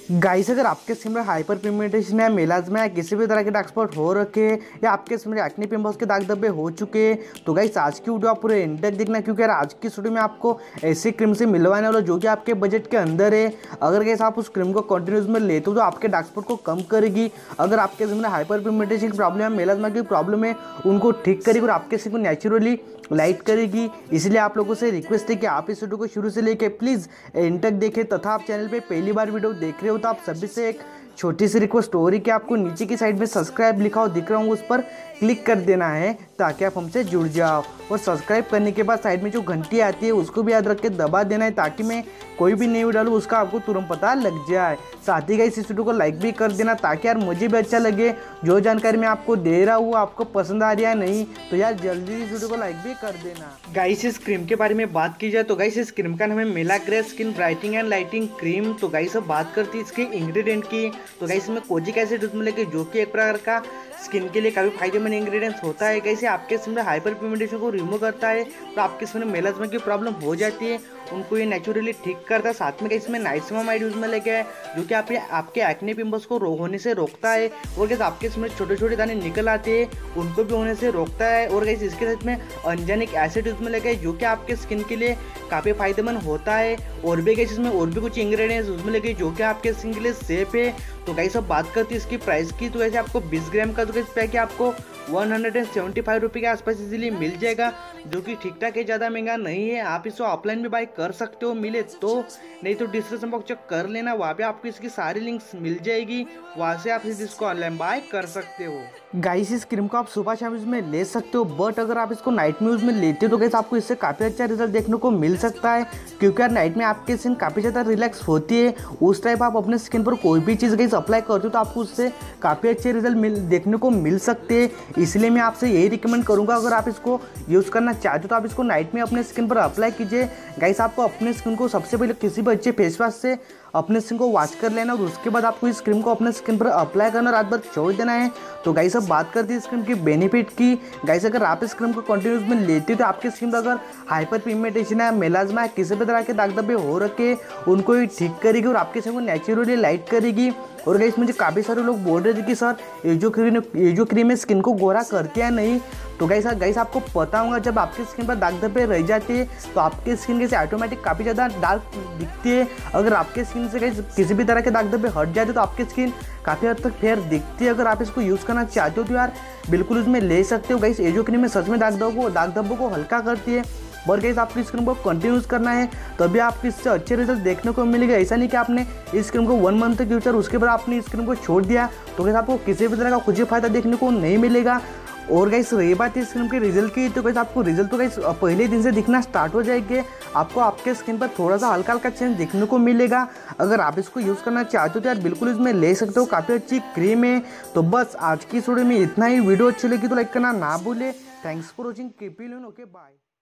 Guys, अगर आपके skin में हाइपर पिगमेंटेशन है, मेलाज्मा है, किसी भी तरह के डार्क स्पॉट हो रखे या आपके स्किन में एक्ने पिंपल्स के दाग धब्बे हो चुके, तो गाइस आज की वीडियो आप पूरे एंड तक देखना, क्योंकि यार आज की वीडियो में आपको ऐसी क्रीम से मिलवाने वाला जो कि आपके बजट के अंदर है। अगर गाइस आप उस क्रीम को कंटिन्यूस में लेते हो तो आपके डार्क स्पॉट को कम करेगी। अगर आपके स्किन में हाइपर पिगमेंटेशन की प्रॉब्लम है, मेलाज्मा की प्रॉब्लम है, उनको ठीक करेगी और आपके स्किन को नेचुरली लाइट करेगी। इसलिए आप लोगों से रिक्वेस्ट है कि आप इस वीडियो को शुरू से लेके प्लीज़ एंड तक देखें, तथा आप चैनल पे पहली बार वीडियो देख रहे हो तो आप सभी से एक छोटी सी रिक्वेस्ट हो रही कि आपको नीचे की साइड में सब्सक्राइब लिखा हो दिख रहा हूँ, उस पर क्लिक कर देना है ताकि आप हमसे जुड़ जाओ। और सब्सक्राइब करने के बाद साइड में जो घंटी आती है उसको भी याद रख के दबा देना है ताकि मैं कोई भी नई वीडियो डालूँ उसका आपको तुरंत पता लग जाए। साथ ही गाइस इस वीडियो को लाइक भी कर देना ताकि यार मुझे भी अच्छा लगे, जो जानकारी मैं आपको दे रहा हूँ आपको पसंद आ रही है नहीं, तो यार जल्दी इस वीडियो को लाइक भी कर देना। गाइस इस क्रीम के बारे में बात की जाए तो गाइस इस क्रीम का नाम है Melagre skin brightening and lighting cream. तो गाइस अब बात करती है इसके इंग्रेडिएंट की, तो गाइस इसमें कोजिक एसिड उसमें लेके जो कि एक प्रकार का स्किन के लिए काफ़ी फायदेमंद इंग्रेडिएंट्स होता है। कैसे आपके स्किन में हाइपर पिगमेंटेशन को रिमूव करता है, तो आपके स्किन में मेलाज्मा की प्रॉब्लम हो जाती है उनको ये नेचुरली ठीक करता है। साथ में इसमें नाइसिनामाइड यूज में लेके है जो कि आपके एक्ने पिंपल्स को होने से रोकता है, और कैसे आपके इसमें छोटे छोटे दाने निकल आते हैं उनको भी होने से रोकता है। और कैसे इसके साथ में अंजनिक एसिड यूज में लेके जो कि आपके स्किन के लिए काफ़ी फायदेमंद होता है। और भी कैसे इसमें और भी कुछ इंग्रेडिएंट्स उसमें लेके जो कि आपके स्किन के लिए सेफ है। तो गाइस अब बात करती है इसकी प्राइस की, तो वैसे आपको 20 ग्राम का जो पैक है आपको 175 रुपये के आसपास इजीली मिल जाएगा, जो कि ठीक ठाक है, ज़्यादा महंगा नहीं है। आप इसको ऑफलाइन भी बाय कर सकते हो मिले तो, नहीं तो डिस्क्रिप्शन बॉक्स चेक कर लेना, वहाँ पे आपको इसकी सारी लिंक्स मिल जाएगी, वहाँ से आप इसको ऑनलाइन बाय कर सकते हो। गाइस इस क्रीम को आप सुबह शाम इसमें ले सकते हो, बट अगर आप इसको नाइट में यूज़ में लेते हो तो गाइस आपको इससे काफ़ी अच्छा रिजल्ट देखने को मिल सकता है, क्योंकि यार नाइट में आपकी स्किन काफ़ी ज़्यादा रिलैक्स होती है। उस टाइप आप अपने स्किन पर कोई भी चीज़ गाइस अप्लाई करते हो तो आपको उससे काफ़ी अच्छे रिजल्ट देखने को मिल सकते हैं। इसलिए मैं आपसे यही रिकमेंड करूंगा, अगर आप इसको यूज़ करना चाहते हो तो आप इसको नाइट में अपने स्किन पर अप्लाई कीजिए। गाइस आपको अपने स्किन को सबसे पहले किसी भी अच्छे फेस वॉश से अपने स्किन को वॉश कर लेना और उसके बाद आपको इस क्रीम को अपने स्किन पर अप्लाई करना, रात भर छोड़ देना है। तो गाइस अब बात करते हैं इस क्रीम की बेनिफिट की। गाइस अगर आप इस क्रीम को कंटिन्यूस में लेते हो तो आपकी स्किन पर अगर हाइपर पिगमेंटेशन है, मेलाज्मा है, किसी भी तरह के दाग धब्बे हो रखे उनको ये ठीक करेगी और आपके स्किन को नेचुरली लाइट करेगी। और गाइस मुझे काफ़ी सारे लोग बोल रहे थे कि सर ये जो क्रीम है स्किन को गोरा करती है नहीं, तो गाइस आपको पता होगा जब आपकी स्किन पर दाग धब्बे रह जाते हैं तो आपकी स्किन कैसे ऑटोमेटिक काफ़ी ज़्यादा डार्क दिखती है। अगर आपके स्किन से गाइस किसी भी तरह के दाग धब्बे हट जाते तो आपकी स्किन काफ़ी हद तक फेयर दिखती है। अगर आप इसको यूज़ करना चाहते हो तो यार बिल्कुल उसमें ले सकते हो। गाइस ये जो क्रीम है सच में दाग धब्बों को हल्का करती है, और गाइस आपको इस क्रीम को कंटिन्यूस करना है तभी आपको इससे अच्छे रिजल्ट देखने को मिलेगा। ऐसा नहीं कि आपने इस क्रीम को 1 मंथ तक यूज किया उसके बाद आपने इस क्रीम को छोड़ दिया तो गाइस आपको किसी भी तरह का कुछ फायदा देखने को नहीं मिलेगा। और गाइस रही बात इस क्रीम के रिजल्ट की, तो गाइस आपको रिजल्ट तो गाइस पहले दिन से दिखना स्टार्ट हो जाएंगे, आपको आपके स्किन पर थोड़ा सा हल्का हल्का चेंज देखने को मिलेगा। अगर आप इसको यूज़ करना चाहते हो तो यार बिल्कुल इसमें ले सकते हो, काफ़ी अच्छी क्रीम है। तो बस आज की वीडियो में इतना ही। वीडियो अच्छी लगी तो लाइक करना ना भूले। Thanks for watching, keep it okay, bye.